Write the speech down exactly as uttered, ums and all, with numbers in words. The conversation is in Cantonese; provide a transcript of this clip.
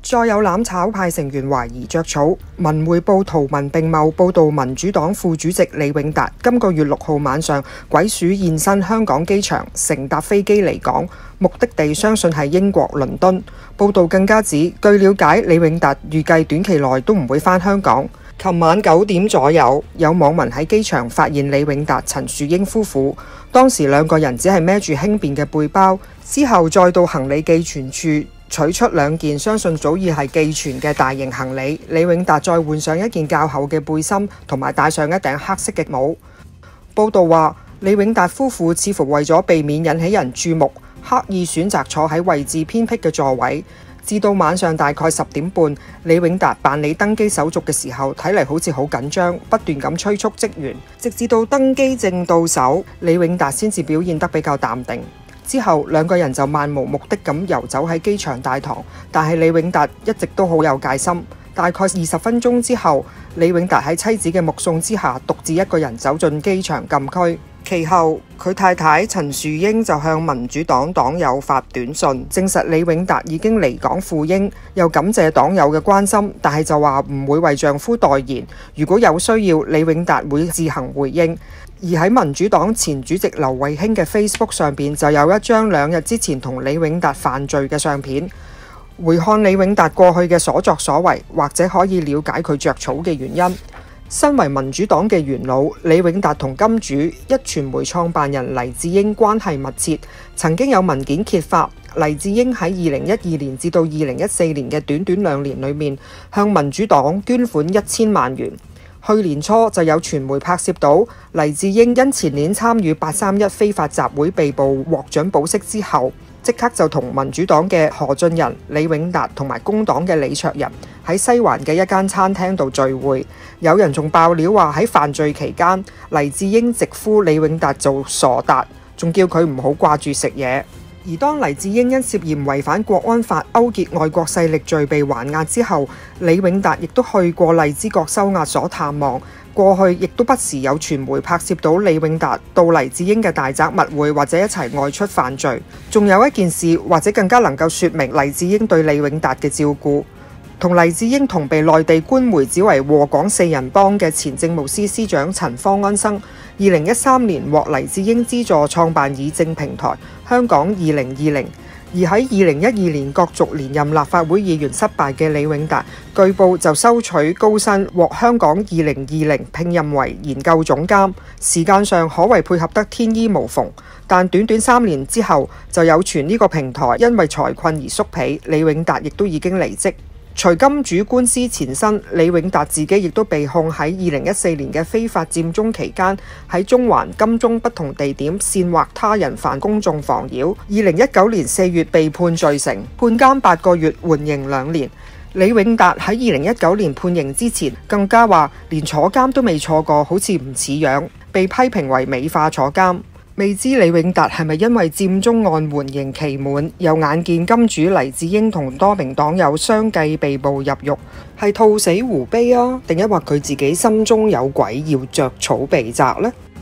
再有攬炒派成員懷疑着草，文匯報圖文並茂報導民主黨副主席李永達今個月六號晚上鬼鼠現身香港機場，乘搭飛機離港，目的地相信係英國倫敦。報導更加指，據了解，李永達預計短期內都唔會返香港。琴晚九點左右，有網民喺機場發現李永達、陳樹英夫婦，當時兩個人只係孭住輕便嘅背包，之後再到行李寄存處取出兩件相信早已係寄存嘅大型行李，李永達再換上一件較厚嘅背心，同埋戴上一頂黑色嘅帽。報道話，李永達夫婦似乎為咗避免引起人注目，刻意選擇坐喺位置偏僻嘅座位。至到晚上大概十點半，李永達辦理登機手續嘅時候，睇嚟好似好緊張，不斷咁催促職員，直至到登機證到手，李永達先至表現得比較淡定。之後兩個人就漫無目的咁遊走喺機場大堂，但係李永達一直都好有戒心。大概二十分鐘之後，李永達喺妻子嘅目送之下，獨自一個人走進機場禁區。其後佢太太陳樹英就向民主黨黨友發短信，證實李永達已經離港赴英，又感謝黨友嘅關心，但係就話唔會為丈夫代言，如果有需要，李永達會自行回應。而喺民主黨前主席劉慧卿嘅 Facebook 上邊就有一張兩日之前同李永達犯罪嘅相片，回看李永達過去嘅所作所為，或者可以了解佢着草嘅原因。身為民主黨嘅元老，李永達同金主一傳媒創辦人黎智英關係密切，曾經有文件揭發，黎智英喺二零一二年至到二零一四年嘅短短兩年裏面，向民主黨捐款一千萬元。去年初就有傳媒拍攝到黎智英因前年參與八三一非法集會被捕獲准保釋之後，即刻就同民主黨嘅何俊仁、李永達同埋工黨嘅李卓人喺西環嘅一間餐廳度聚會。有人仲爆料話喺犯罪期間，黎智英直呼李永達做傻達，仲叫佢唔好掛住食嘢。而當黎智英因涉嫌違反國安法、勾結外國勢力罪被還押之後，李永達亦都去過荔枝角收押所探望。過去亦都不時有傳媒拍攝到李永達到黎智英嘅大宅密會，或者一齊外出犯罪。仲有一件事，或者更加能夠說明黎智英對李永達嘅照顧。同黎智英同被內地官媒指為禍港四人幫嘅前政務司司長陳方安生，二零一三年獲黎智英資助創辦議政平台香港二零二零，而喺二零一二年角逐連任立法會議員失敗嘅李永達，據報就收取高薪，獲香港二零二零聘任為研究總監，時間上可謂配合得天衣無縫。但短短三年之後，就有傳呢個平台因為財困而縮皮，李永達亦都已經離職。隨金主官司纏身，李永達自己亦都被控喺二零一四年嘅非法佔中期間，喺中環、金鐘不同地點煽惑他人犯公眾妨擾。二零一九年四月被判罪成，判監八個月，緩刑兩年。李永達喺二零一九年判刑之前，更加話連坐監都未坐過，好似唔似樣，被批評為美化坐監。未知李永達係咪因為佔中案緩刑期滿，又眼見金主黎智英同多名黨友相繼被捕入獄，係兔死狐悲啊？定抑或佢自己心中有鬼要着草被責呢？